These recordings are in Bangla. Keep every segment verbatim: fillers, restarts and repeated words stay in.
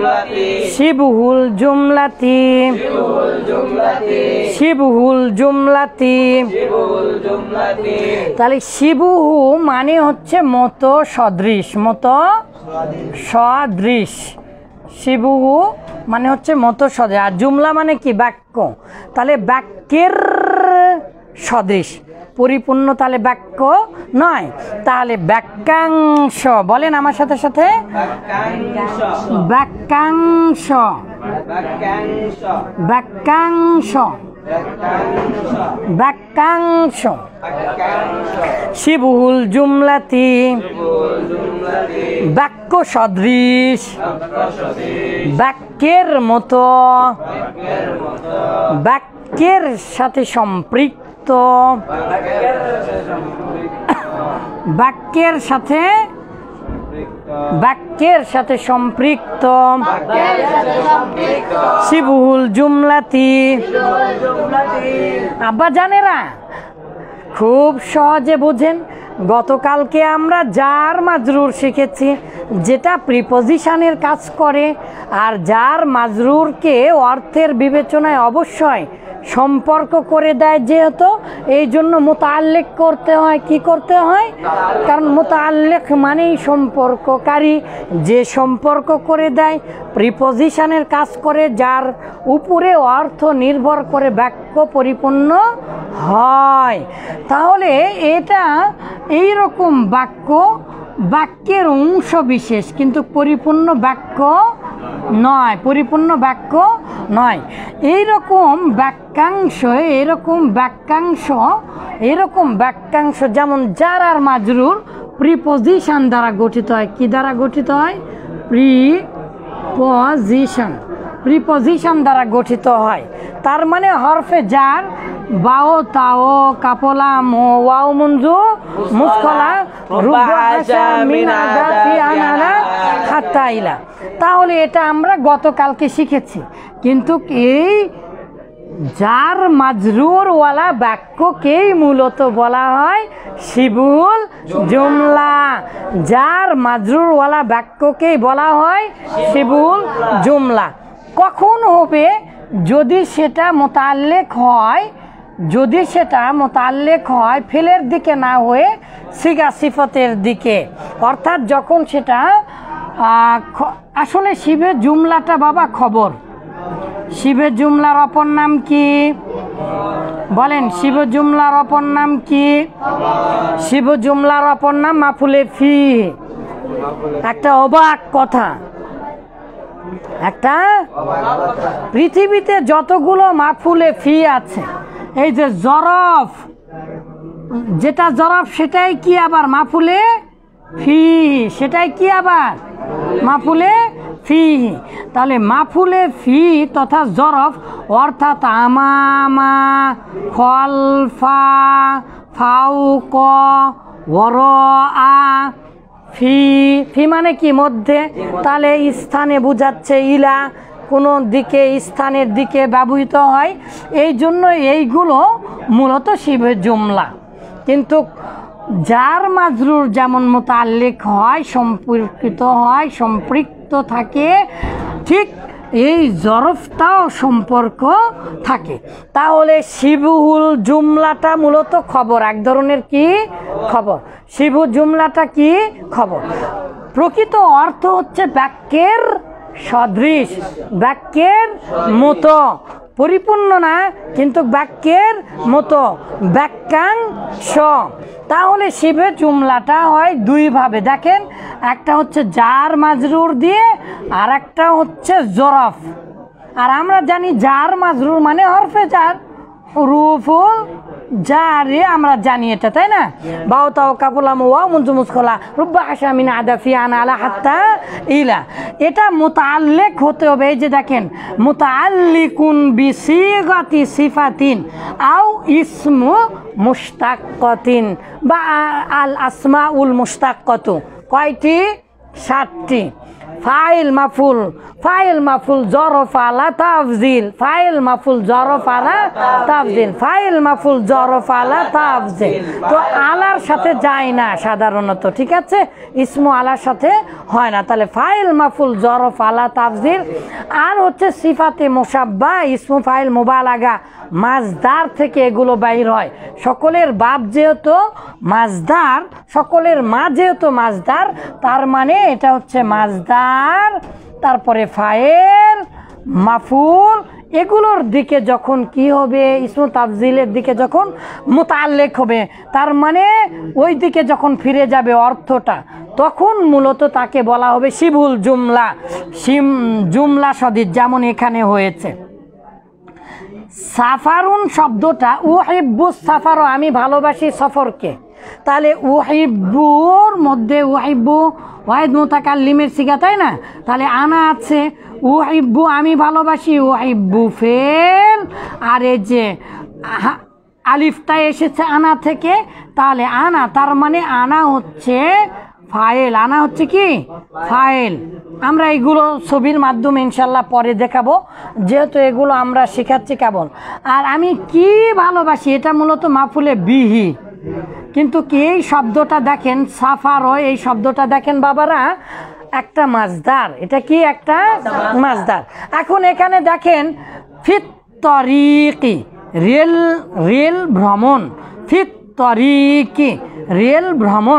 শিবহুল জুমলাতি শিবহুল জুমলাতি। তাহলে শিবহু মানে হচ্ছে মতো সদৃশ, মতো সদৃশ। শিবহু মানে হচ্ছে মতো সদৃশ, আর জুমলা মানে কি? বাক্য। তাহলে বাক্যের সদৃশ, পরিপূর্ণ তাহলে বাক্য নয়, তাহলে বাক্যাংশ। বলেন আমার সাথে সাথে, বাক্যাংশ বাক্যাংশ বাক্যাংশ। শিবহুল জুমলাতি বাক্য সদৃশ, বাক্যের মতো, বাক্যের সাথে সম্পৃক্ত, বাক্যের সাথে বাক্যের সাথে সম্পৃক্ত। শিবহুল জুমলাতি। আব্বা জানেরা খুব সহজে বোঝেন। গতকালকে আমরা জার মাজরুর শিখেছি, যেটা প্রিপজিশনের কাজ করে, আর জার মাজরুরকে অর্থের বিবেচনায় অবশ্যই সম্পর্ক করে দেয়, যেহেতু এই জন্য মুতাআল্লিক করতে হয়। কি করতে হয়? কারণ মুতাআল্লিক মানেই সম্পর্ককারী, যে সম্পর্ক করে দেয়, প্রিপজিশনের কাজ করে, যার উপরে অর্থ নির্ভর করে বাক্য পরিপূর্ণ হয়। তাহলে এটা এই রকম বাক্য, বাক্যের অংশ বিশেষ, কিন্তু পরিপূর্ণ বাক্য নয়, পরিপূর্ণ বাক্য নয়। এইরকম বাক্যাংশ, এরকম বাক্যাংশ, এরকম বাক্যাংশ যেমন জার আর মাজরুর প্রিপজিশন দ্বারা গঠিত হয়। কি দ্বারা গঠিত হয়? প্রিপজিশন, প্রিপজিশন দ্বারা গঠিত হয়। তার মানে হরফে জার বাও তাও কাপলা মো ওয়াও মুনজু মুসকলা রুবা আশা মিনা দাফি আনানা হাত্তা ইলা। তাহলে এটা আমরা গতকালকে শিখেছি, কিন্তু এই জার মাজরুর ওয়ালা বাক্যকেই মূলত বলা হয় শিবহুল জুমলা। জার মাজরুর ওয়ালা বাক্যকেই বলা হয় শিবহুল জুমলা। কখন হবে? যদি সেটা মুতাআল্লিক হয়, যদি সেটা মুতাআল্লিক হয় ফেলের দিকে না হয়ে সিগা সিফতের দিকে, অর্থাৎ যখন সেটা আসলে শিবের জুমলাটা বাবা খবর। শিবের জুমলার অপর নাম কি? বলেন, শিব জুমলার অপর নাম কি? শিব জুমলার অপর নাম মাফুলে ফি। একটা অবাক কথা, একটা পৃথিবীতে যতগুলো মাফুলে ফি আছে, এই যে জরফ, যেটা জরফ সেটাই কি আবার মাফুলে ফি, সেটাই কি আবার মাফুলে ফি। তাহলে মাফুলে ফি তথা জরফ, অর্থাৎ আমামা, খলফা, ফাউক, ওয়ারআ, ফি। ফি মানে কি? মধ্যে। তাহলে স্থানে বুঝাচ্ছে, ইলা কোনো দিকে, স্থানের দিকে ব্যবহৃত হয়। এই জন্য এইগুলো মূলত শিবের জুমলা। কিন্তু জার মাজরুর যেমন মুতাআল্লিক হয়, সম্পর্কিত হয়, সম্পৃক্ত থাকে, ঠিক এই জরফটাও সম্পর্ক থাকে। তাহলে শিবহুল জুমলাটা মূলত খবর, এক ধরনের কি খবর। শিবু জুমলাটা কি খবর। প্রকৃত অর্থ হচ্ছে বাক্যের সদৃশ, বাক্যের মতো, পরিপূর্ণ না, কিন্তু বাক্যের মতো, বাক্যাংশ। তাহলে শিবের জুমলাটা হয় দুই ভাবে। দেখেন, একটা হচ্ছে জার মাজরুর দিয়ে, আর একটা হচ্ছে জরফ। আর আমরা জানি জার মাজরুর মানে হরফে জার, হুরুফুল জারে আমরা জানি এটা, তাই না? বাও তাও কাপলা মো ওয়াও মুনজু মুসকলা রুবা আশা মিনা দাফি আনা আলা হাত্তা ইলা। এটা মুতাআল্লিক হতে হবে। এই যে দেখেন, মুতাআল্লিকুন বিসিগাতি সিফাতিন আও ইসমু মুশতাক্কাতিন, বা আল আসমাউল মুশতাক্কাতু। কয়টি? সাতটি। ফাইল মাফুল, ফাইল মাফুল জরফ আলা তাফজিল, ফাইল মাফুল জরফ আলা তাফজিল, ফাইল মাফুল জরফ আলা তাফজিল। তো আলার সাথে যায় না সাধারণত, ঠিক আছে, ইসমু আলার সাথে হয় না। তাহলে ফাইল মাফুল জরফ আলা তাফজিল। আর হচ্ছে সিফাতে মুসাব্বা, ইসমু ফাইল মুবালাগা, মাজদার থেকে এগুলো বাইর হয়। সকলের বাপ যেহেতু মাজদার, সকলের মা যেহেতু মাজদার, তার মানে এটা হচ্ছে মাজদার, তারপরে ফাইল মাফুল, এগুলোর দিকে যখন কি হবে, ইসমু তাফজিলের দিকে যখন মুতাল্লিক হবে, তার মানে ওই দিকে যখন ফিরে যাবে অর্থটা, তখন মূলত তাকে বলা হবে শিবুল জুমলা, শিম জুমলা সদিদ, যেমন এখানে হয়েছে। সাফারুন শব্দটা, উহিব্বু সাফার, আমি ভালোবাসি সফরকে। তাহলে উহিব্বুর মধ্যে উহিব্বু ওয়াহিদ মুতাকাল্লিমের সিগা, তাই না? তাহলে আনা আছে, উহিব্বু আমি ভালোবাসি, উহিব্বু ফেল, আর এই যে আলিফটা এসেছে আনা থেকে, তাহলে আনা তার মানে আনা হচ্ছে ফাইল, আনা হচ্ছে কি ফাইল। আমরা এগুলো ছবির মাধ্যমে ইনশাল্লাহ পরে দেখাবো, যেহেতু এগুলো আমরা শেখাচ্ছি কেবল। আর আমি কি ভালোবাসি, এটা মূলত মাফুলে বিহি, কিন্তু কি এই শব্দটা দেখেন সাফার হয়, এই শব্দটা দেখেন বাবারা একটা মাজদার, এটা কি একটা মাজদার। এখন এখানে দেখেন ফিত তরিকি, রেল রেল ভ্রমণ, ফিত তরিকি রেল ভ্রমণ,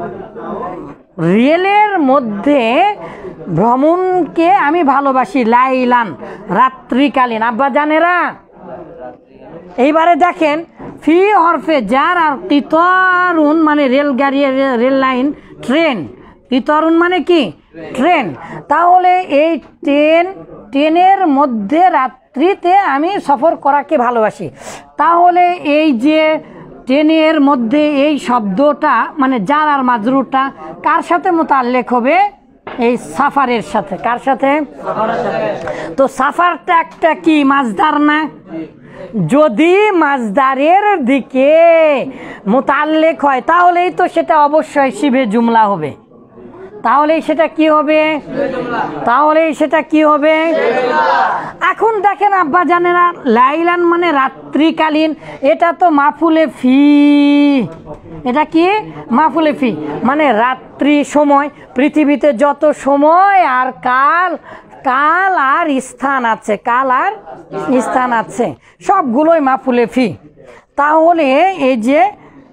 রেলের মধ্যে ভ্রমণকে আমি ভালোবাসি, লাইলান রাত্রিকালীন। আব্বা জানেরা এইবারে দেখেন ফি হরফে জার আর কিতরুন মানে রেলগাড়ি, রেল লাইন, ট্রেন, কিতরুন মানে কি ট্রেন। তাহলে এই ট্রেন, ট্রেনের মধ্যে রাত্রিতে আমি সফর করাকে ভালোবাসি। তাহলে এই যে ট্রেনের মধ্যে এই শব্দটা মানে জার আর মাজরুরটা কার সাথে মুতাল্লিক হবে, এই সাফারের সাথে। কার সাথে? তো সাফারটা একটা কি মাজদার না? যদি মাজদারের দিকে মুতাল্লিক হয় তাহলেই তো সেটা অবশ্যই শিবে জুমলা হবে। তাহলেই সেটা কি হবে? তাহলেই সেটা কি হবে? এখন দেখেন আব্বা জানেরা, লাইলান মানে রাত্রিকালীন, এটা তো মাফুলে ফি, এটা কি মাফুলে ফি মানে রাত্রি সময়। পৃথিবীতে যত সময় আর কাল, কাল আর স্থান আছে, কাল আর স্থান আছে, সবগুলোই মাফুলে ফি। তাহলে এই যে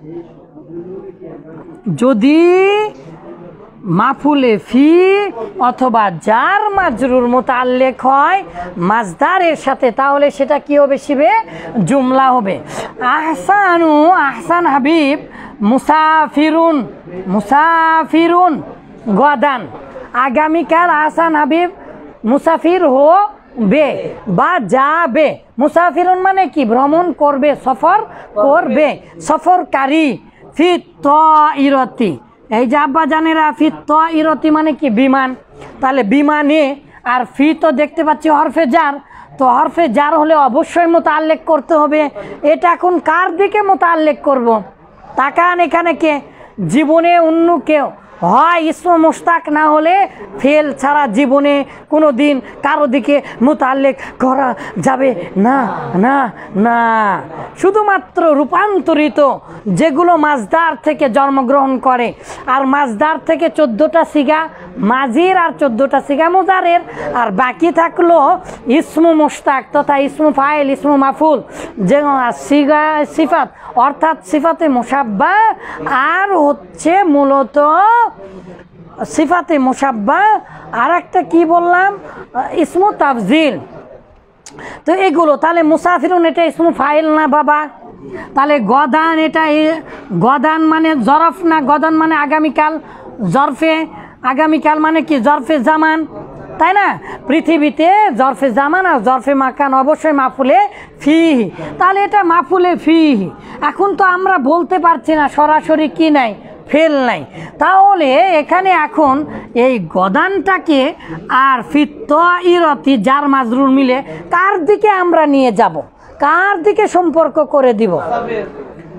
যদি মাফুলে ফি অথবা জার মাজরুর মুতাল্লিক হয় মাজদারের সাথে, তাহলে সেটা কি হবে? শিবে জুমলা হবে। আহসানু, আহসান হাবিব, মুসাফিরুন, মুসাফিরুন গদান, আগামীকাল আহসান হাবিব মুসাফির হো বে বা যাবে। মুসাফিরুন মানে কি? ভ্রমণ করবে, সফর করবে, সফরকারী। ফি তাইরাতি, এই যে আব্বা জানেরা ফি তাইরাতি মানে কি? বিমান। তাহলে বিমানে, আর ফি তো দেখতে পাচ্ছি হরফে জার, তো হরফে জার হলে অবশ্যই মুতাল্লিক করতে হবে। এটা এখন কার দিকে মুতাল্লিক করব? তাকান এখানে, কে জীবনে অন্য কেউ হয় ইসমু মুশতাক না হলে ফেল ছাড়া জীবনে কোনো দিন কারো দিকে মুতাল্লিক করা যাবে না, না না। শুধুমাত্র রূপান্তরিত যেগুলো মাজদার থেকে জন্মগ্রহণ করে, আর মাজদার থেকে চোদ্দোটা সিগা মাজির আর চোদ্দোটা সিগা মুজারের, আর বাকি থাকলো ইসমু মুশতাক তথা ইসমু ফাইল, ইসমু মাফুল, যে সিগা সিফাত অর্থাৎ সিফাতে মুসাব্বা, আর হচ্ছে মূলত সিফাতে মুসাব্বা, আর একটা কি বললাম ইসমু তাফজিল। তো এগুলো তাহলে মুসাফিরুন এটা ইসমু ফাইল না বাবা? তাহলে গদান, এটা গদান মানে জরফ না? গদান মানে আগামীকাল, জরফে আগামীকাল মানে কি? জরফে জামান, তাই না? পৃথিবীতে জরফে জামান আর জরফে মাকান অবশ্যই মাফুলে ফিহি, তাহলে এটা মাফুলে ফিহি। এখন তো আমরা বলতে পারছি না সরাসরি কি নাই, ফেল নাই। তাহলে এখানে এখন এই গদানটাকে আর ফিত তাইরাতি জার মাজরুর মিলে কার দিকে আমরা নিয়ে যাব, কার দিকে সম্পর্ক করে দিব?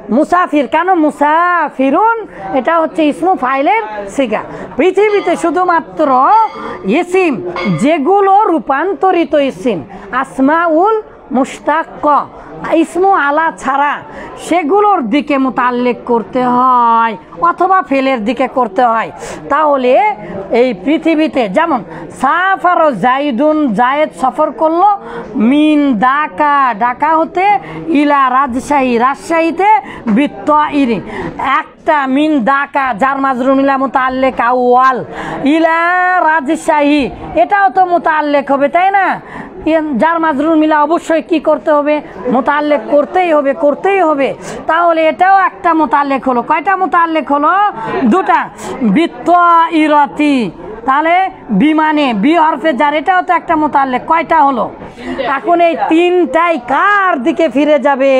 মুসাফির, কেন মুসাফিরুন, এটা হচ্ছে ইসমু ফাইলের সিগা। পৃথিবীতে শুধুমাত্র ইসিম যেগুলো রূপান্তরিত ইসিম, আসমাউল মুশতাক্ক, ইসমু আলা ছাড়া সেগুলোর দিকে মুতাল্লিক করতে হয় অথবা ফেলের দিকে করতে হয়। তাহলে এই পৃথিবীতে যেমন সাফার জাইদুন, জায়েদ সফর করলো, মিন ডাকা, ডাকা হতে, ইলা রাজশাহী, রাজশাহীতে, বৃত্ত ইরি, একটা মিন ডাকা যার মাজরুর মিলা মুতাল্লিক আউয়াল, ইলা রাজশাহী এটাও তো মুতাল্লিক হবে, তাই না? যার মাজরুর মিলা অবশ্যই কি করতে হবে, মুতাল্লিক করতেই হবে, করতেই হবে। তাহলে এটাও একটা মুতাল্লিক হলো। কয়টা মুতাল্লিক হলো? দুটা। বৃত্ত ইরতি, তাহলে বিমানে, বি হরফে যার, এটাও তো একটা মুতাল্লিক। কয়টা হলো? এখন এই তিনটাই কার দিকে ফিরে যাবে?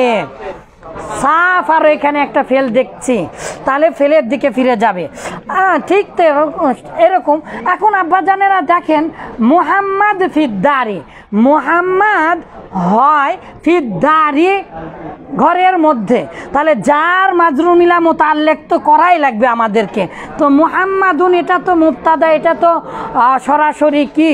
সাফ, আর এখানে একটা ফেল দেখছি, তাহলে ফেলের দিকে ফিরে যাবে। হ্যাঁ, ঠিক তো এরকম। এখন আব্বাজানেরা দেখেন, মুহাম্মদ ফিদ্দারি, মুহাম্মদ হয় ফিদ্দারি, ঘরের মধ্যে, তাহলে যার মাজরুর মিলা মুতাল্লিক তো করাই লাগবে আমাদেরকে। তো মুহাম্মাদুন এটা তো মুবতাদা, এটা তো সরাসরি কি,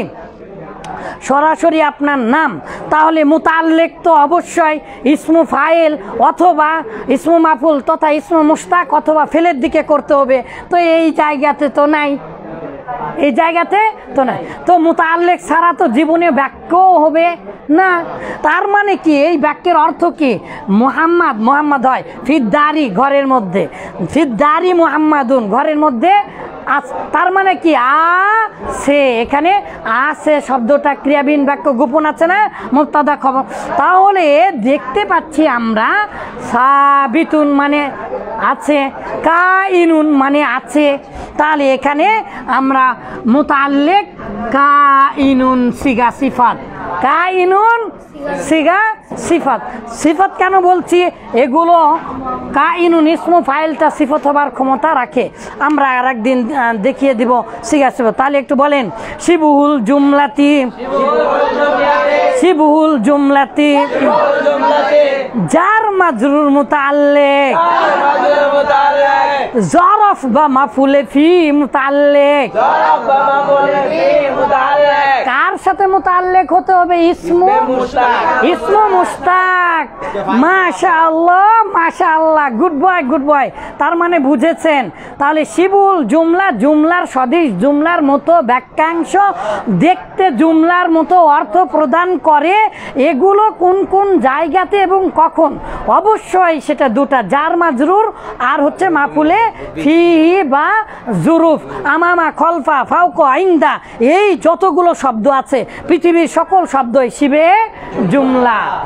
সরাসরি আপনার নাম। তাহলে মুতাল্লিক তো অবশ্যই ইসমু ফাইল অথবা ইসমু মাফুল তথা ইসমু মুশতাক অথবা ফেলের দিকে করতে হবে। তো এই জায়গাতে তো নাই, এই জায়গাতে তো নাই। তো মুতাল্লিক ছাড়া তো জীবনে বাক্যও হবে না। তার মানে কি, এই বাক্যের অর্থ কি? মুহাম্মদ, মুহাম্মদ হয় ফিদ্দারি, ঘরের মধ্যে, ফিদ্দারি মুহাম্মাদুন, ঘরের মধ্যে। তার মানে কি, আ সে, এখানে আছে শব্দটা ক্রিয়াবিহীন বাক্য, গোপন আছে না, মুবতাদা খবর। তাহলে দেখতে পাচ্ছি আমরা সাবিতুন মানে আছে, কাইনুন মানে আছে। তাহলে এখানে আমরা মুতাল্লিক কাইনুন সিগা সিফাত, কাইনুন সিগা সিফাত। সিফাত কেন বলছি? এগুলো কাইনুন ইসমু ফাইলটা সিফাত হবার ক্ষমতা রাখে। আমরা আর একদিন দেখিয়ে দিব সিগা সিফাত। তাহলে একটু বলেন, শিবুহুল জুমলাতি, শিবুহুল জুমলাতি, জার মাজরুর মুতাল্লিক, জরফ বা মাফুলে ফি মুতাল্লিক, কার সাথে মুতাল্লিক হতে হবে? ইসমু, ইসমু মুশতাক। মাশাআল্লাহ, মাশাআল্লাহ, গুড বয়, গুড বয়। তার মানে বুঝেছেন। তাহলে শিবুল জুমলা, জুমলার সদৃশ, জুমলার মতো বাক্যাংশ, দেখতে জুমলার মতো অর্থ প্রদান করে। এগুলো কোন কোন জায়গাতে এবং কখন? অবশ্যই সেটা দুটা, জার মাজরুর আর হচ্ছে মাফুলে ফিহি বা জুরুফ, আমামা, খলফা, ফাওকা, ইনদা, এই যতগুলো শব্দ আছে পৃথিবীর সকল শব্দই শিবে জুমলা।